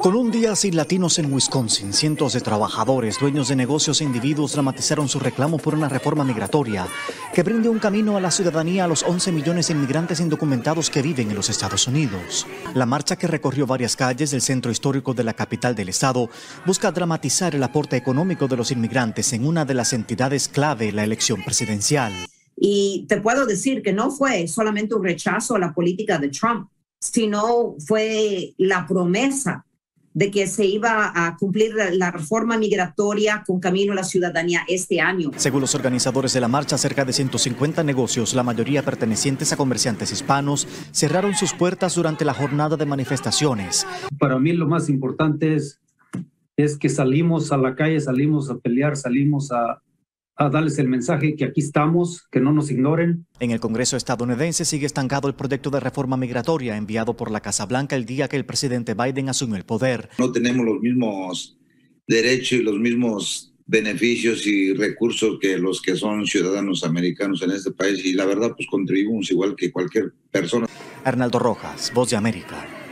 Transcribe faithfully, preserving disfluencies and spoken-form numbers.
Con un día sin latinos en Wisconsin, cientos de trabajadores, dueños de negocios e individuos dramatizaron su reclamo por una reforma migratoria que brinde un camino a la ciudadanía a los once millones de inmigrantes indocumentados que viven en los Estados Unidos. La marcha, que recorrió varias calles del centro histórico de la capital del estado, busca dramatizar el aporte económico de los inmigrantes en una de las entidades clave en la elección presidencial. Y te puedo decir que no fue solamente un rechazo a la política de Trump, sino fue la promesa de que se iba a cumplir la reforma migratoria con camino a la ciudadanía este año. Según los organizadores de la marcha, cerca de ciento cincuenta negocios, la mayoría pertenecientes a comerciantes hispanos, cerraron sus puertas durante la jornada de manifestaciones. Para mí lo más importante es, es que salimos a la calle, salimos a pelear, salimos a, a darles el mensaje que aquí estamos, que no nos ignoren. En el Congreso estadounidense sigue estancado el proyecto de reforma migratoria enviado por la Casa Blanca el día que el presidente Biden asumió el poder. No tenemos los mismos derechos y los mismos beneficios y recursos que los que son ciudadanos americanos en este país, y la verdad pues contribuimos igual que cualquier persona. Arnaldo Rojas, Voz de América.